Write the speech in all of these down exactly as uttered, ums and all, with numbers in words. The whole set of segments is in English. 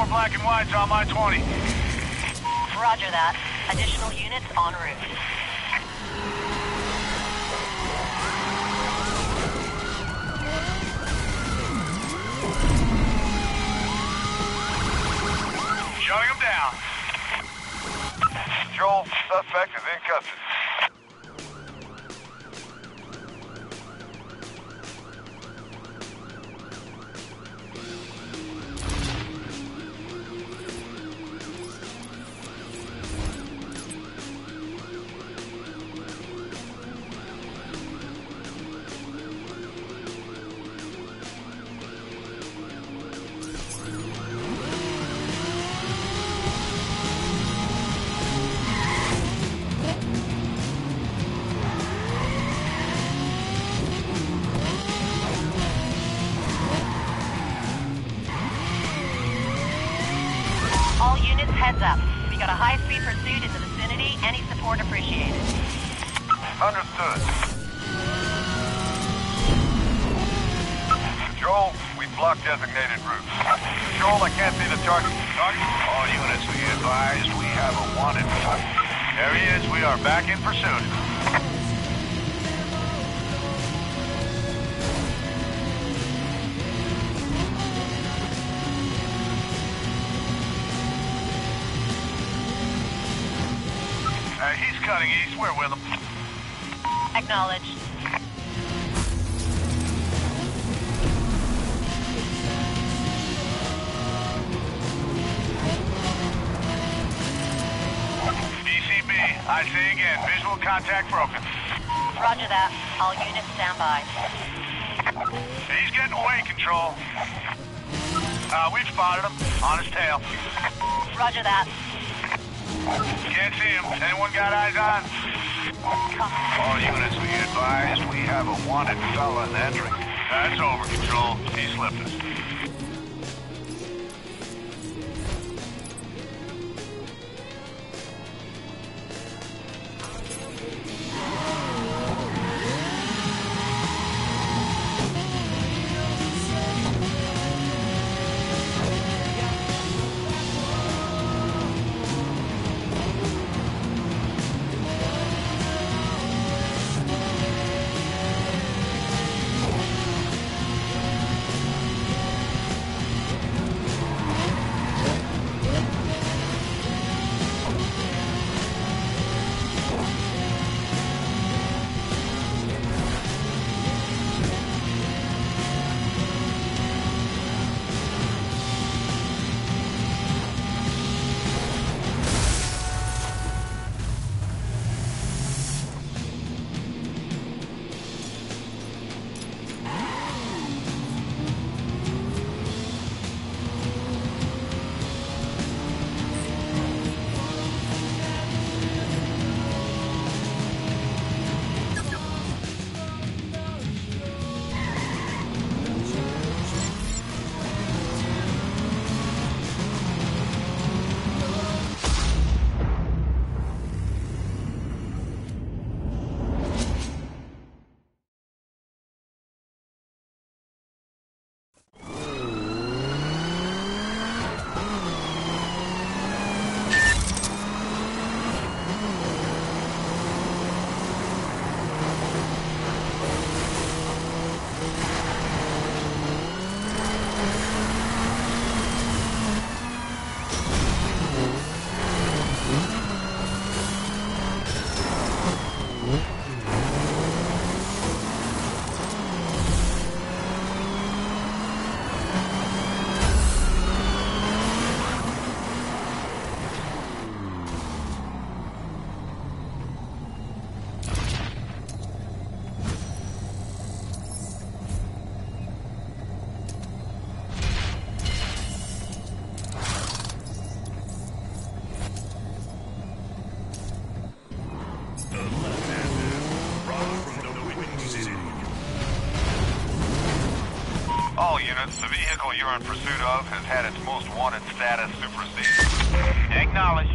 black and whites on my twenty. Roger that. Additional units en route. Shutting them down. Control, suspect is in custody. All units, heads up. We got a high-speed pursuit in the vicinity. Any support appreciated. Understood. Control, we blocked designated routes. Control, I can't see the target. Target? All units, we advised we have a wanted. There he is. We are back in pursuit. Uh, he's cutting east. We're with him. Acknowledged. D C B, I say again, visual contact broken. Roger that. All units stand by. He's getting away, Control. Uh, we've spotted him. On his tail. Roger that. Can't see him. Anyone got eyes on? All units, we advised we have a wanted felon entering. That's over, Control. He slipped us. All units, the vehicle you're in pursuit of has had its most wanted status superseded. Acknowledged.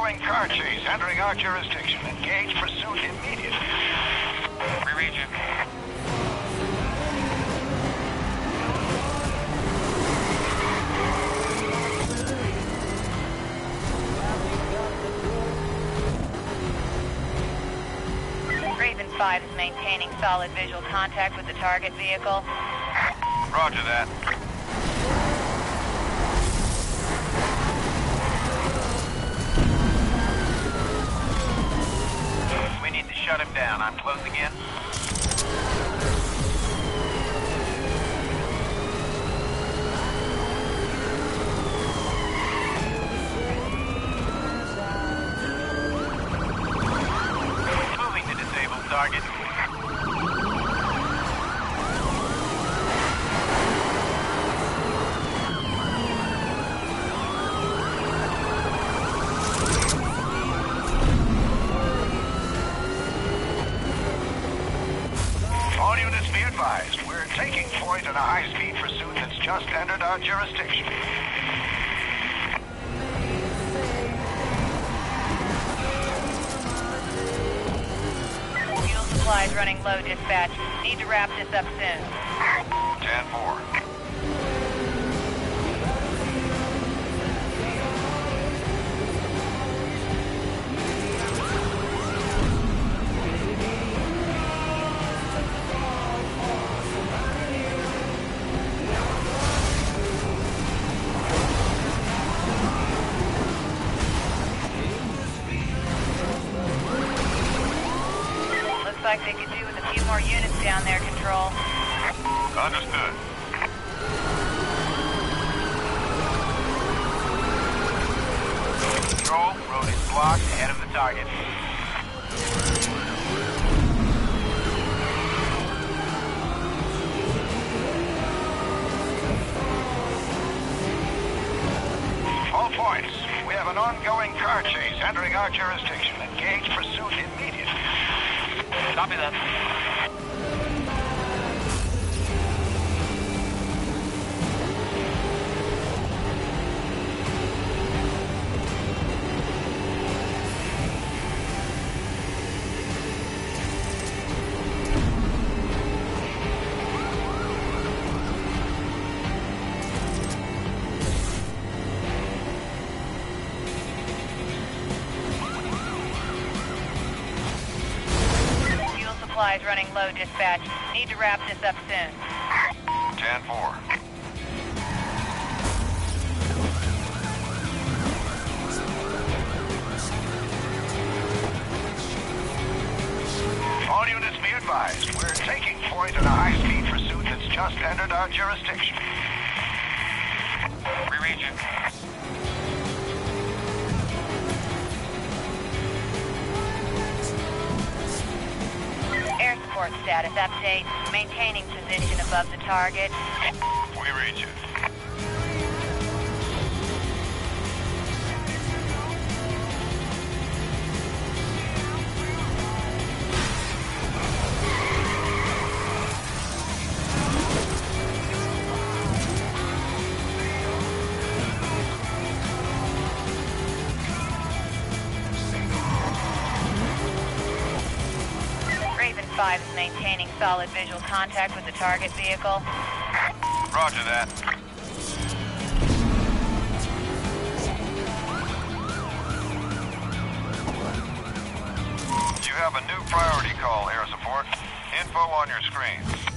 ongoing car chase entering our jurisdiction. Engage pursuit immediately. We read you. Raven five is maintaining solid visual contact with the target vehicle. Roger that. We need to shut him down. I'm closing in. Moving to disabled target. All units be advised, we're taking point in a high-speed pursuit that's just entered our jurisdiction. Fuel supplies running low, dispatch. Need to wrap this up soon. ten four. Looks like they could do with a few more units down there, Control. Understood. Control, road is blocked ahead of the target. All points, we have an ongoing car chase entering our jurisdiction. Engage pursuit immediately. Copy that. Fuel supplies running low, dispatch. Need to wrap this up soon. ten four. All units be advised, we're taking point in a high-speed pursuit that's just entered our jurisdiction. We read you. Air support status update. Maintaining position above the target. We read you. Raven five is maintaining solid visual contact with the target vehicle. Roger that. You have a new priority call, air support. Info on your screen.